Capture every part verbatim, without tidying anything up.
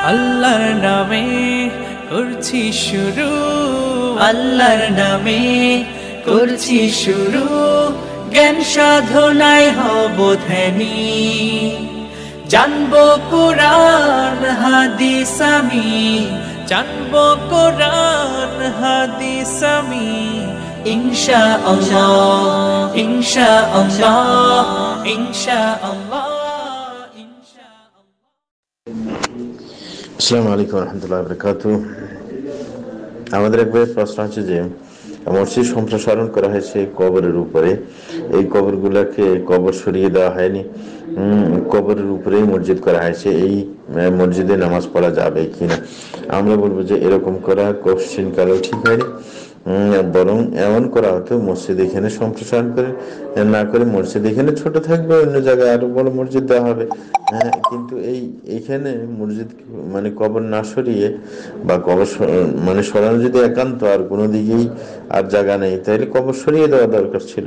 আল্লাহর নামে করছি শুরু, আল্লাহর নামে করছি শুরু, জ্ঞান সাধনায় হব ধ্যানী। জানবো কোরআন হাদিস আমি, জানবো কোরআন হাদিস আমি, ইনশাআল্লাহ ইনশাআল্লাহ ইনশাআল্লাহ। আসসালামু আলাইকুম রহমতুল্লাহ বরকাতুহ। আমাদের একবার প্রশ্ন হচ্ছে যে মসজিদ সম্প্রসারণ করা হয়েছে কবরের উপরে, এই কবরগুলোকে কবর সরিয়ে দেওয়া হয়নি, কবরের উপরেই মসজিদ করা হয়েছে, এই মসজিদে নামাজ পড়া যাবে কিনা? আমরা বলবো যে এরকম করা কোশ্চিন কালেও ঠিক হয়নি, বরং এমন করা হতো মসজিদ এখানে সম্প্রসারণ করে না করে মসজিদ এখানে ছোট থাকবে, অন্য জায়গায় আরো বড় মসজিদ দেওয়া হবে। হ্যাঁ, কিন্তু এই এইখানে মসজিদ মানে কবর না সরিয়ে বা কবর মানে সরানো যদি একান্ত আর কোনো দিকেই আর জায়গা নেই, তাহলে কবর সরিয়ে দেওয়া দরকার ছিল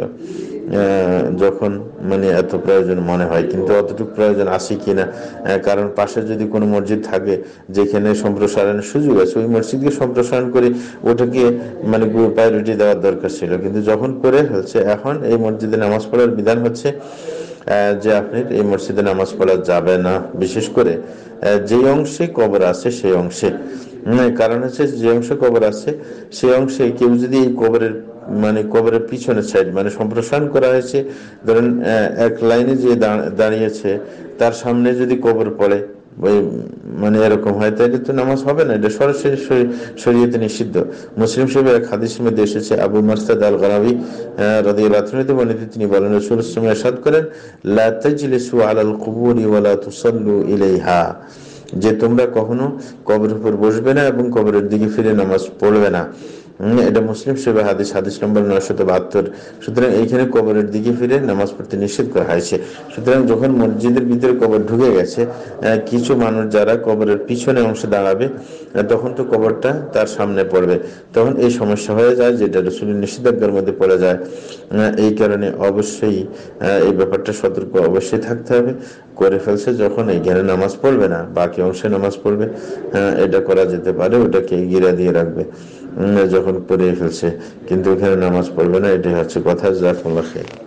যখন মানে এত প্রয়োজন মনে হয়। কিন্তু অতটুকু প্রয়োজন আছে কিনা, কারণ পাশে যদি কোনো মসজিদ থাকে যেখানে সম্প্রসারণের সুযোগ আছে, ওই মসজিদকে সম্প্রসারণ করে ওটাকে মানে প্রায়োরিটি দেওয়ার দরকার ছিল। কিন্তু যখন করে ফেলছে, এখন এই মসজিদে নামাজ পড়ার বিধান হচ্ছে যে আপনি এই মসজিদে নামাজ পড়া যাবে না, বিশেষ করে যে অংশে কবর আছে সেই অংশে। কারণ হচ্ছে যে অংশে কবর আছে সেই অংশে কেউ যদি এই কবরের মানে কবরের পিছনের সাইড মানে সম্প্রসারণ করা হয়েছে, ধরেন এক লাইনে যে দাঁড়িয়েছে তার সামনে যদি কবর পড়ে ওই মানে এরকম হয়, তাহলে তো নামাজ হবে না, এটা সরাসরি শরীয়তে নিষিদ্ধ। মুসলিম শরীফের এক হাদিসের মধ্যে এসেছে, আবু মারসাদ আল গারাবি রাদিয়াল্লাহু আনহু বর্ণিত, তিনি বলেন রাসূল সাল্লাল্লাহু আলাইহি ওয়াসাল্লাম ইরশাদ করেন, লা তাজলিসু আলাল কুবুরি ওয়া লা তুসাল্লু ইলাইহা, যে তোমরা কখনো কবরের উপর বসবে না এবং কবরের দিকে ফিরে নামাজ পড়বে না। এটা মুসলিম শরীফের হাদিস, হাদিস নম্বর নয়শত বাহাত্তর। সুতরাং এইখানে কবরের দিকে ফিরে নামাজ পড়তে নিষেধ করা হয়েছে। সুতরাং যখন মসজিদের ভিতরে কবর ঢুকে গেছে, কিছু মানুষ যারা কবরের পিছনে অংশে দাঁড়াবে, তখন তো কবরটা তার সামনে পড়বে, তখন এই সমস্যা হয়ে যায়, যেটা রাসূলের নিষেধাজ্ঞার মধ্যে পড়ে যায়। এই কারণে অবশ্যই এই ব্যাপারটা সতর্ক অবশ্যই থাকতে হবে। করে ফেলছে যখন এইখানে নামাজ পড়বে না, বাকি অংশে নামাজ পড়বে, এটা করা যেতে পারে, ওটাকে গিরা দিয়ে রাখবে যখন পড়ে ফেলছে, কিন্তু এখানে নামাজ পড়বে না, এটাই হচ্ছে কথা। জাযাকুমুল্লাহ খাইর।